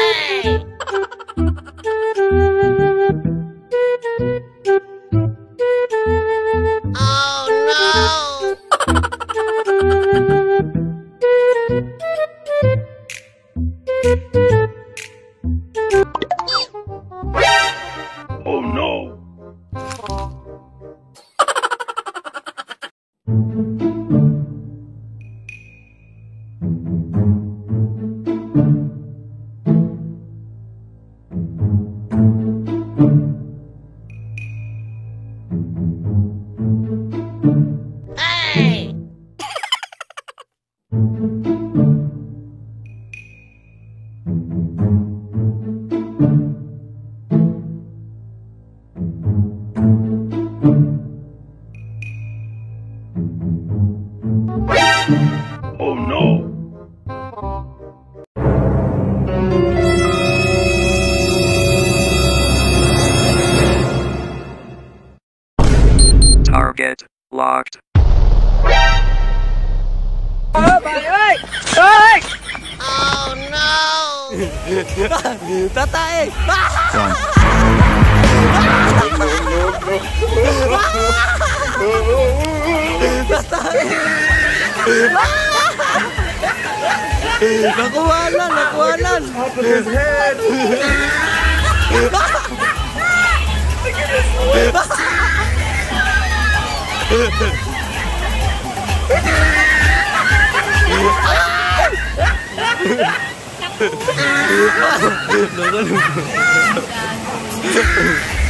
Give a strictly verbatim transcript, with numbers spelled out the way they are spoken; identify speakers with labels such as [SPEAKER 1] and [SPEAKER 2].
[SPEAKER 1] Oh no!
[SPEAKER 2] Hey!
[SPEAKER 1] Oh no!
[SPEAKER 3] Target locked.
[SPEAKER 4] Ơ bà ơi! Ơi!
[SPEAKER 2] Oh no!
[SPEAKER 4] Tata ơi! Nakuhanan! Nakuhanan!
[SPEAKER 1] Top of his head!
[SPEAKER 4] Look, look, look.